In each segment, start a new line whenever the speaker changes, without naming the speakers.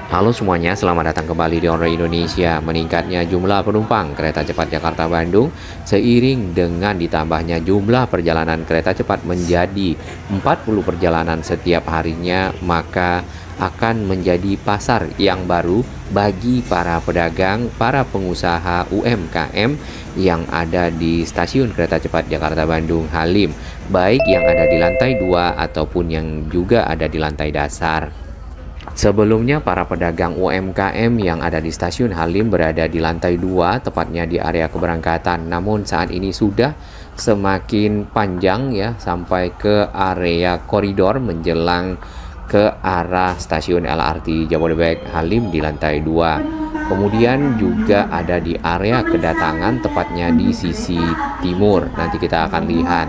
Halo semuanya, selamat datang kembali di On Road Indonesia. Meningkatnya jumlah penumpang kereta cepat Jakarta-Bandung seiring dengan ditambahnya jumlah perjalanan kereta cepat menjadi 40 perjalanan setiap harinya, maka akan menjadi pasar yang baru bagi para pedagang, para pengusaha UMKM yang ada di stasiun kereta cepat Jakarta-Bandung Halim, baik yang ada di lantai 2 ataupun yang juga ada di lantai dasar. Sebelumnya, para pedagang UMKM yang ada di stasiun Halim berada di lantai 2, tepatnya di area keberangkatan. Namun saat ini sudah semakin panjang ya, sampai ke area koridor menjelang ke arah stasiun LRT Jabodebek Halim di lantai 2. Kemudian juga ada di area kedatangan, tepatnya di sisi timur. Nanti kita akan lihat.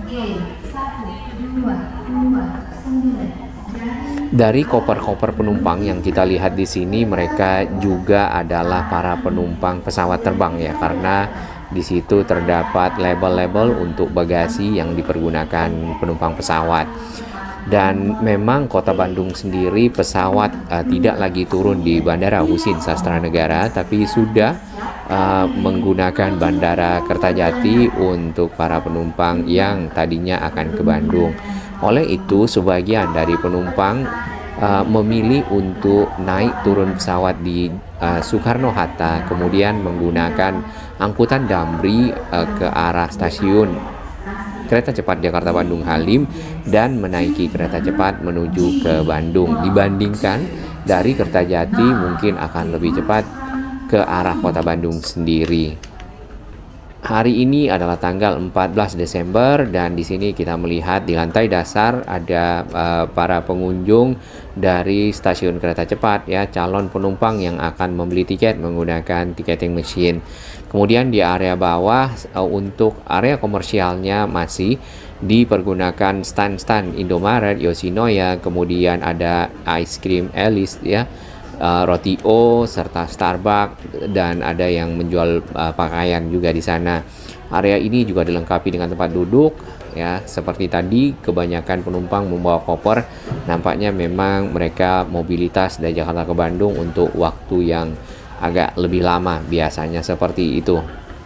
Dari koper-koper penumpang yang kita lihat di sini, mereka juga adalah para penumpang pesawat terbang ya, karena di situ terdapat label-label untuk bagasi yang dipergunakan penumpang pesawat. Dan memang Kota Bandung sendiri pesawat tidak lagi turun di Bandara Husin Sastranegara, tapi sudah menggunakan Bandara Kertajati untuk para penumpang yang tadinya akan ke Bandung. Oleh itu, sebagian dari penumpang memilih untuk naik turun pesawat di Soekarno-Hatta, kemudian menggunakan angkutan Damri ke arah stasiun kereta cepat Jakarta-Bandung Halim dan menaiki kereta cepat menuju ke Bandung. Dibandingkan dari Kertajati mungkin akan lebih cepat ke arah Kota Bandung sendiri. Hari ini adalah tanggal 14 Desember dan di sini kita melihat di lantai dasar ada para pengunjung dari stasiun kereta cepat ya, calon penumpang yang akan membeli tiket menggunakan ticketing machine. Kemudian di area bawah untuk area komersialnya masih dipergunakan stand-stand Indomaret, Yoshinoya, kemudian ada ice cream Alice ya, roti O serta Starbucks, dan ada yang menjual pakaian juga di sana. Area ini juga dilengkapi dengan tempat duduk ya, seperti tadi kebanyakan penumpang membawa koper. Nampaknya memang mereka mobilitas dari Jakarta ke Bandung untuk waktu yang agak lebih lama, biasanya seperti itu.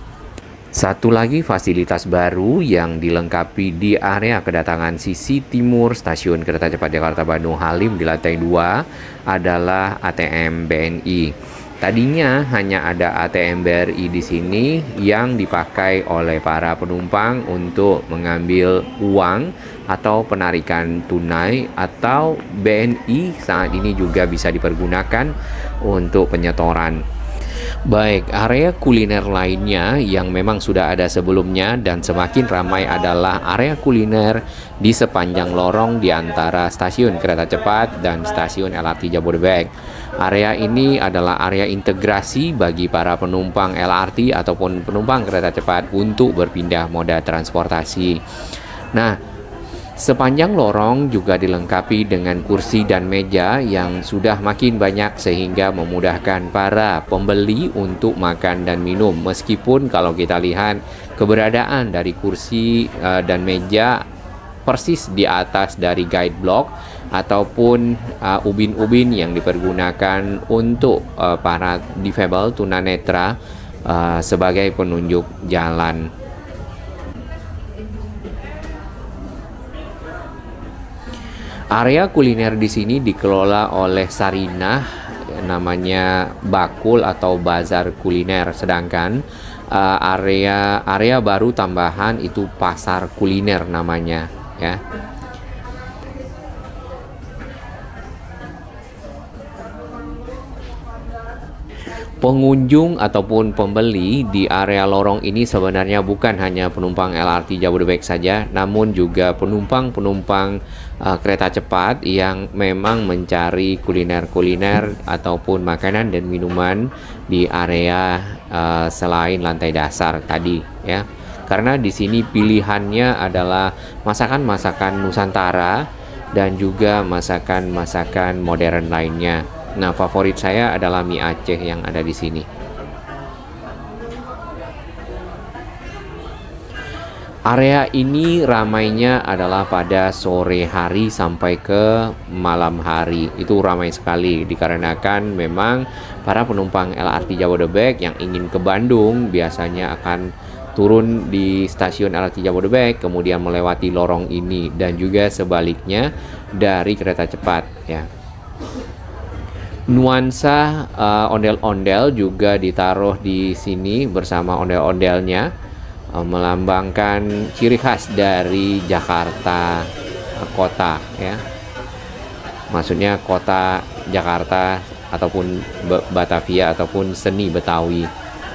Satu lagi fasilitas baru yang dilengkapi di area kedatangan sisi timur stasiun kereta cepat Jakarta-Bandung Halim di lantai 2 adalah ATM BNI. Tadinya hanya ada ATM BRI di sini yang dipakai oleh para penumpang untuk mengambil uang atau penarikan tunai, atau BNI saat ini juga bisa dipergunakan untuk penyetoran. Baik, area kuliner lainnya yang memang sudah ada sebelumnya dan semakin ramai adalah area kuliner di sepanjang lorong di antara stasiun kereta cepat dan stasiun LRT Jabodebek. Area ini adalah area integrasi bagi para penumpang LRT ataupun penumpang kereta cepat untuk berpindah moda transportasi. Nah, sepanjang lorong juga dilengkapi dengan kursi dan meja yang sudah makin banyak sehingga memudahkan para pembeli untuk makan dan minum. Meskipun kalau kita lihat keberadaan dari kursi dan meja persis di atas dari guide block ataupun ubin-ubin yang dipergunakan untuk para difabel tunanetra sebagai penunjuk jalan. Area kuliner di sini dikelola oleh Sarinah, namanya Bakul atau Bazar Kuliner. Sedangkan area baru tambahan itu Pasar Kuliner namanya ya. Pengunjung ataupun pembeli di area lorong ini sebenarnya bukan hanya penumpang LRT Jabodebek saja, namun juga penumpang-penumpang kereta cepat yang memang mencari kuliner-kuliner ataupun makanan dan minuman di area selain lantai dasar tadi ya. Karena di sini pilihannya adalah masakan-masakan Nusantara dan juga masakan-masakan modern lainnya. Nah, favorit saya adalah mie Aceh yang ada di sini. Area ini ramainya adalah pada sore hari sampai ke malam hari. Itu ramai sekali dikarenakan memang para penumpang LRT Jabodebek yang ingin ke Bandung biasanya akan turun di stasiun LRT Jabodebek, kemudian melewati lorong ini, dan juga sebaliknya dari kereta cepat ya. Nuansa ondel-ondel juga ditaruh di sini bersama ondel-ondelnya, melambangkan ciri khas dari Jakarta kota ya. Maksudnya kota Jakarta ataupun Batavia ataupun seni Betawi.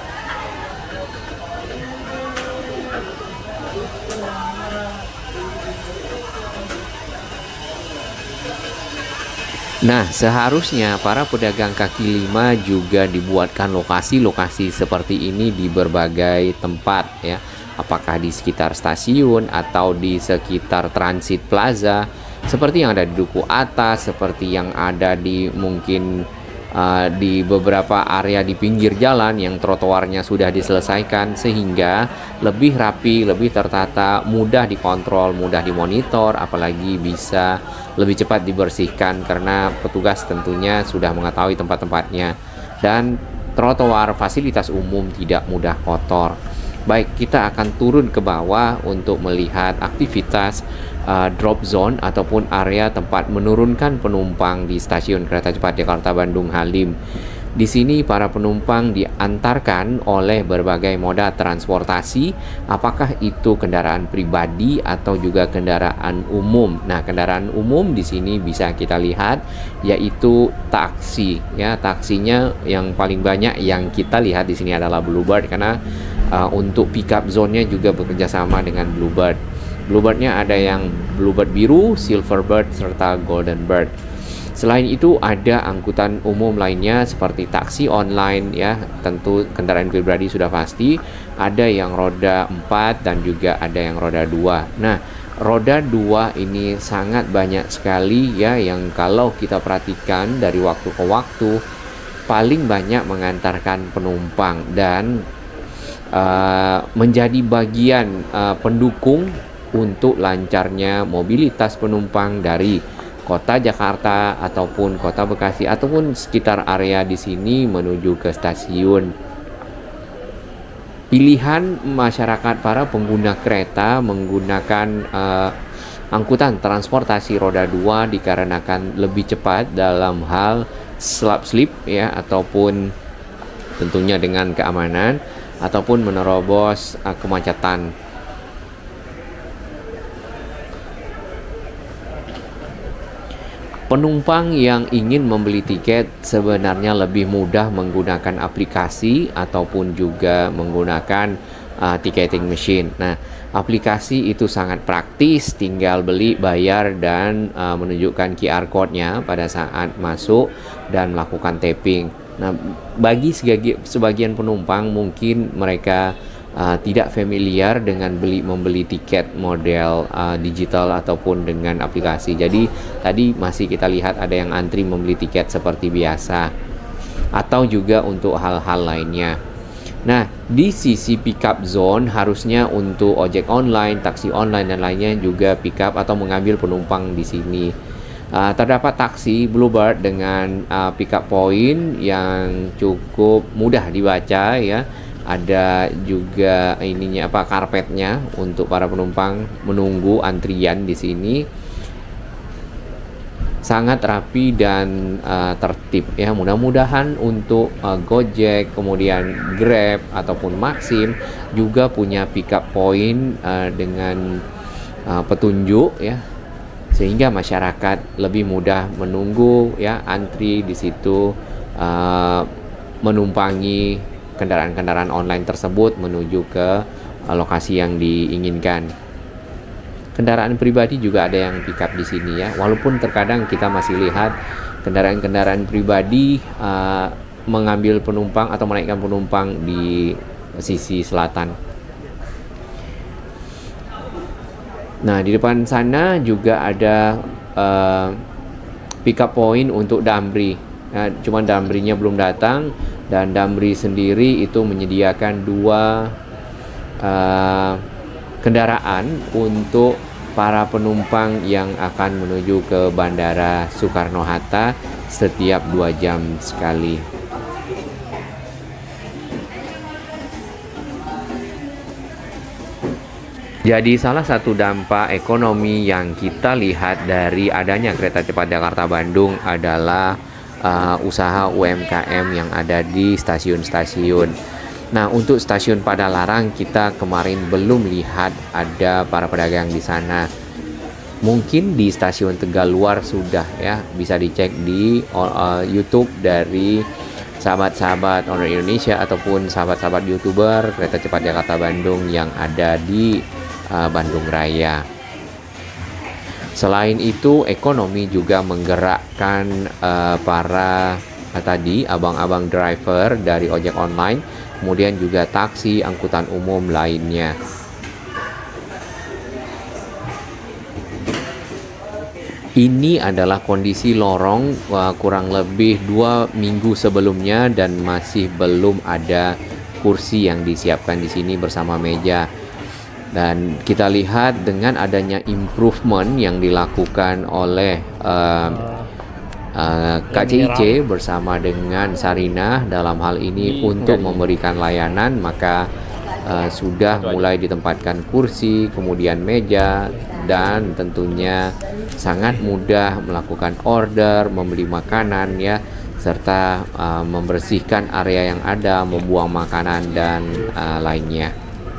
Nah, seharusnya para pedagang kaki lima juga dibuatkan lokasi-lokasi seperti ini di berbagai tempat ya. Apakah di sekitar stasiun atau di sekitar Transit Plaza, seperti yang ada di Duku Atas, seperti yang ada di mungkin di beberapa area di pinggir jalan yang trotoarnya sudah diselesaikan sehingga lebih rapi, lebih tertata, mudah dikontrol, mudah dimonitor, apalagi bisa lebih cepat dibersihkan karena petugas tentunya sudah mengetahui tempat-tempatnya, dan trotoar fasilitas umum tidak mudah kotor. Baik, kita akan turun ke bawah untuk melihat aktivitas drop zone ataupun area tempat menurunkan penumpang di stasiun kereta cepat Jakarta Bandung Halim. Di sini para penumpang diantarkan oleh berbagai moda transportasi, apakah itu kendaraan pribadi atau juga kendaraan umum. Nah, kendaraan umum di sini bisa kita lihat yaitu taksi ya. Taksinya yang paling banyak yang kita lihat di sini adalah Bluebird karena untuk pickup zone-nya juga bekerja sama dengan Bluebird. Bluebird-nya ada yang Bluebird biru, Silverbird, serta Golden Bird. Selain itu ada angkutan umum lainnya seperti taksi online ya, tentu kendaraan pribadi sudah pasti, ada yang roda 4 dan juga ada yang roda 2. Nah, roda 2 ini sangat banyak sekali ya, yang kalau kita perhatikan dari waktu ke waktu paling banyak mengantarkan penumpang dan menjadi bagian pendukung untuk lancarnya mobilitas penumpang dari kota Jakarta ataupun kota Bekasi ataupun sekitar area di sini menuju ke stasiun. Pilihan masyarakat para pengguna kereta menggunakan angkutan transportasi roda 2 dikarenakan lebih cepat dalam hal slip ya, ataupun tentunya dengan keamanan ataupun menerobos kemacetan. Penumpang yang ingin membeli tiket sebenarnya lebih mudah menggunakan aplikasi ataupun juga menggunakan ticketing machine. Nah, aplikasi itu sangat praktis, tinggal beli, bayar, dan menunjukkan QR code-nya pada saat masuk dan melakukan tapping. Nah, bagi sebagian penumpang mungkin mereka tidak familiar dengan membeli tiket model digital ataupun dengan aplikasi. Jadi tadi masih kita lihat ada yang antri membeli tiket seperti biasa atau juga untuk hal-hal lainnya. Nah, di sisi pickup zone harusnya untuk ojek online, taksi online dan lainnya juga pickup atau mengambil penumpang di sini. Terdapat taksi Bluebird dengan pickup point yang cukup mudah dibaca ya. Ada juga karpetnya untuk para penumpang menunggu antrian di sini. Sangat rapi dan tertib ya. Mudah-mudahan untuk Gojek, kemudian Grab ataupun Maxim juga punya pickup point dengan petunjuk ya, sehingga masyarakat lebih mudah menunggu ya, antri di situ, menumpangi kendaraan-kendaraan online tersebut menuju ke lokasi yang diinginkan. Kendaraan pribadi juga ada yang pickup di sini ya, walaupun terkadang kita masih lihat kendaraan-kendaraan pribadi mengambil penumpang atau menaikkan penumpang di sisi selatan. Nah, di depan sana juga ada pickup point untuk Damri. Nah, cuman Damrinya belum datang, dan Damri sendiri itu menyediakan dua kendaraan untuk para penumpang yang akan menuju ke Bandara Soekarno-Hatta setiap 2 jam sekali. Jadi salah satu dampak ekonomi yang kita lihat dari adanya kereta cepat Jakarta-Bandung adalah usaha UMKM yang ada di stasiun-stasiun. Nah, untuk stasiun Padalarang kita kemarin belum lihat ada para pedagang di sana. Mungkin di stasiun Tegaluar sudah ya, bisa dicek di YouTube dari sahabat-sahabat owner Indonesia ataupun sahabat-sahabat YouTuber kereta cepat Jakarta-Bandung yang ada di Bandung Raya. Selain itu, ekonomi juga menggerakkan para tadi abang-abang driver dari ojek online, kemudian juga taksi, angkutan umum lainnya. Ini adalah kondisi lorong kurang lebih 2 minggu sebelumnya dan masih belum ada kursi yang disiapkan di sini bersama meja. Dan kita lihat dengan adanya improvement yang dilakukan oleh KCIC bersama dengan Sarinah dalam hal ini untuk memberikan layanan, maka sudah mulai ditempatkan kursi, kemudian meja, dan tentunya sangat mudah melakukan order, membeli makanan ya, serta membersihkan area yang ada, membuang makanan dan lainnya.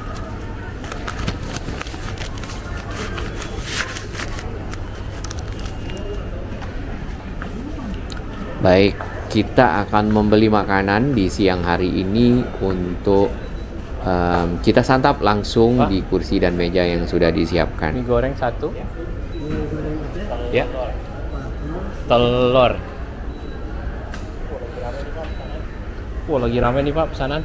Baik, kita akan membeli makanan di siang hari ini untuk kita santap langsung di kursi dan meja yang sudah disiapkan.
Mie goreng 1. Ya. Telur. Wah, lagi rame nih Pak pesanan.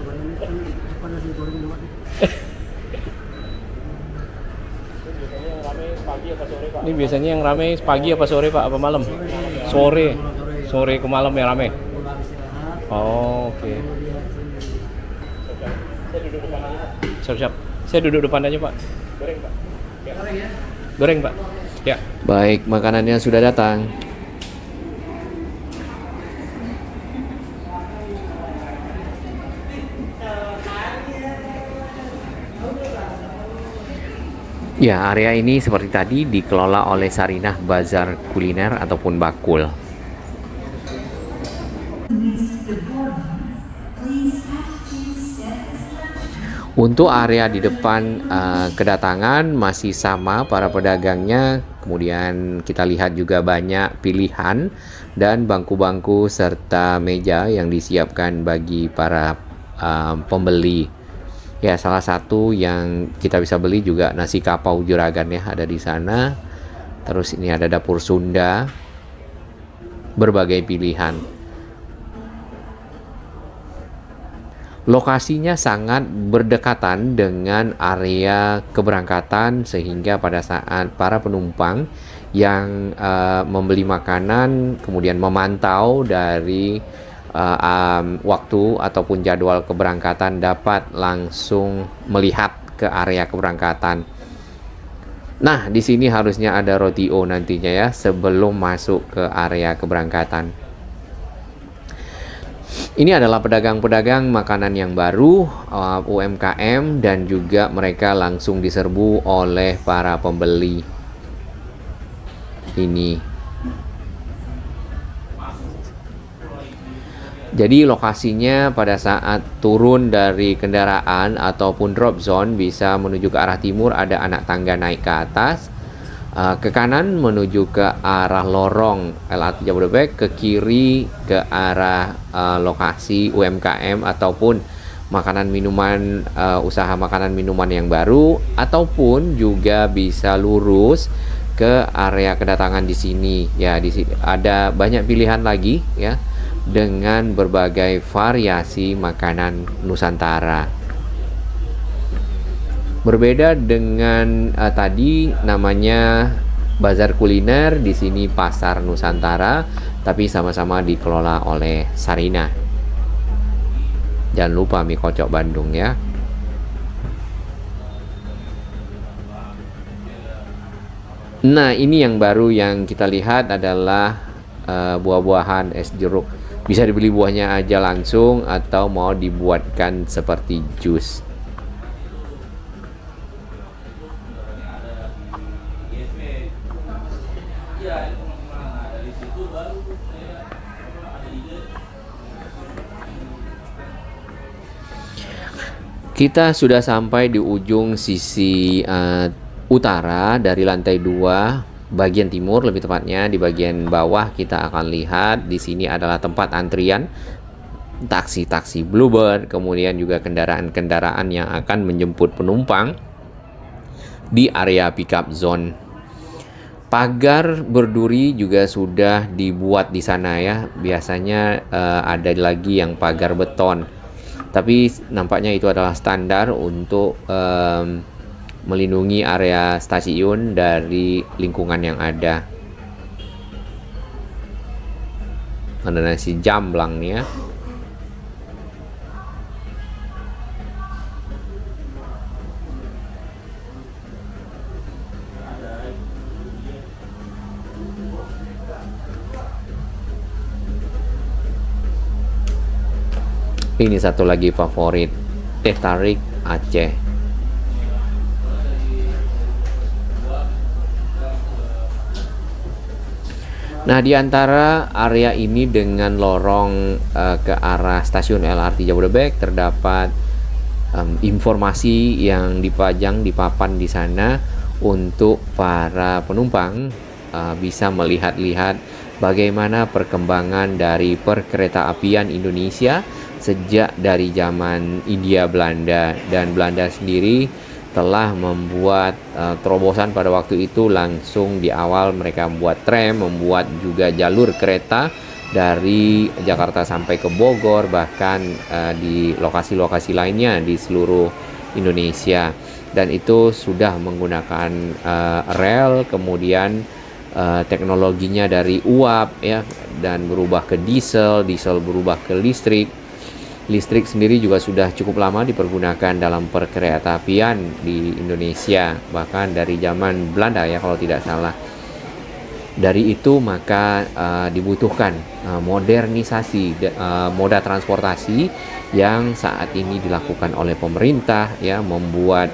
Ini biasanya yang rame pagi apa sore Pak? Apa malam? Sore ke malam yang rame. Oh, oke. Siap. Saya duduk depan aja Pak. Goreng Pak. Ya. Goreng Pak. Ya.
Baik, makanannya sudah datang. Ya, area ini seperti tadi dikelola oleh Sarinah Bazar Kuliner ataupun Bakul. Untuk area di depan kedatangan masih sama para pedagangnya, kemudian kita lihat juga banyak pilihan dan bangku-bangku serta meja yang disiapkan bagi para pembeli. Ya, salah satu yang kita bisa beli juga nasi kapau juragan ya, ada di sana. Terus ini ada dapur Sunda, berbagai pilihan. Lokasinya sangat berdekatan dengan area keberangkatan sehingga pada saat para penumpang yang membeli makanan kemudian memantau dari waktu ataupun jadwal keberangkatan dapat langsung melihat ke area keberangkatan. Nah, di sini harusnya ada rotio nantinya ya sebelum masuk ke area keberangkatan. Ini adalah pedagang-pedagang makanan yang baru, UMKM, dan juga mereka langsung diserbu oleh para pembeli. Ini. Jadi lokasinya pada saat turun dari kendaraan ataupun drop zone bisa menuju ke arah timur, ada anak tangga naik ke atas. Ke kanan menuju ke arah lorong LRT Jabodebek, ke kiri ke arah lokasi UMKM ataupun makanan minuman, usaha makanan minuman yang baru, ataupun juga bisa lurus ke area kedatangan di sini. Ya, di sini ada banyak pilihan lagi ya dengan berbagai variasi makanan Nusantara. Berbeda dengan tadi namanya bazar kuliner, di sini pasar Nusantara, tapi sama-sama dikelola oleh Sarinah. Jangan lupa mie kocok Bandung ya. Nah, ini yang baru yang kita lihat adalah buah-buahan es jeruk. Bisa dibeli buahnya aja langsung atau mau dibuatkan seperti jus. Kita sudah sampai di ujung sisi utara dari lantai 2, bagian timur lebih tepatnya. Di bagian bawah kita akan lihat di sini adalah tempat antrian taksi-taksi Bluebird, kemudian juga kendaraan-kendaraan yang akan menjemput penumpang di area pickup zone. Pagar berduri juga sudah dibuat di sana ya. Biasanya ada lagi yang pagar beton. Tapi nampaknya itu adalah standar untuk melindungi area stasiun dari lingkungan yang ada. Ada nasi jamblang nih ya. Ini satu lagi favorit, teh tarik Aceh. Nah, di antara area ini dengan lorong ke arah stasiun LRT Jabodebek terdapat informasi yang dipajang di papan di sana untuk para penumpang bisa melihat-lihat bagaimana perkembangan dari perkeretaapian Indonesia sejak dari zaman Hindia Belanda, dan Belanda sendiri telah membuat terobosan pada waktu itu. Langsung di awal mereka membuat tram, membuat juga jalur kereta dari Jakarta sampai ke Bogor, bahkan di lokasi-lokasi lainnya di seluruh Indonesia. Dan itu sudah menggunakan rel, kemudian teknologinya dari uap ya, dan berubah ke diesel, diesel berubah ke listrik. Listrik sendiri juga sudah cukup lama dipergunakan dalam perkeretaapian di Indonesia, bahkan dari zaman Belanda ya kalau tidak salah. Dari itu maka dibutuhkan modernisasi moda transportasi yang saat ini dilakukan oleh pemerintah ya, membuat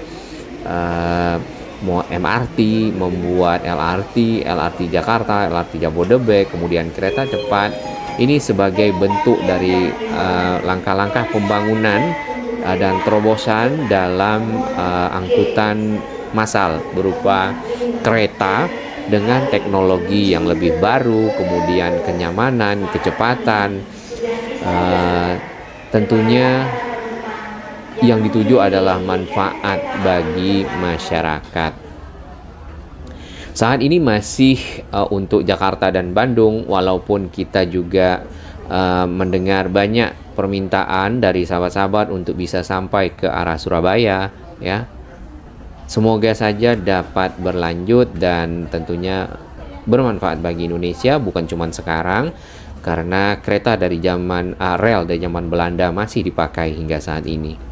MRT, membuat LRT, LRT Jakarta, LRT Jabodebek, kemudian kereta cepat. Ini sebagai bentuk dari langkah-langkah pembangunan dan terobosan dalam angkutan massal berupa kereta dengan teknologi yang lebih baru, kemudian kenyamanan, kecepatan. Tentunya yang dituju adalah manfaat bagi masyarakat. Saat ini masih untuk Jakarta dan Bandung, walaupun kita juga mendengar banyak permintaan dari sahabat-sahabat untuk bisa sampai ke arah Surabaya ya. Semoga saja dapat berlanjut dan tentunya bermanfaat bagi Indonesia, bukan cuma sekarang, karena kereta dari zaman rel dari zaman Belanda masih dipakai hingga saat ini.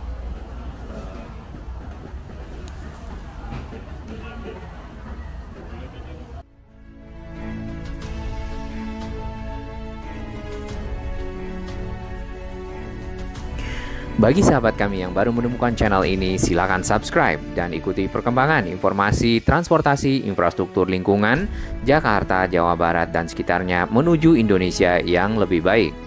Bagi sahabat kami yang baru menemukan channel ini, silakan subscribe dan ikuti perkembangan informasi transportasi infrastruktur lingkungan Jakarta, Jawa Barat, dan sekitarnya menuju Indonesia yang lebih baik.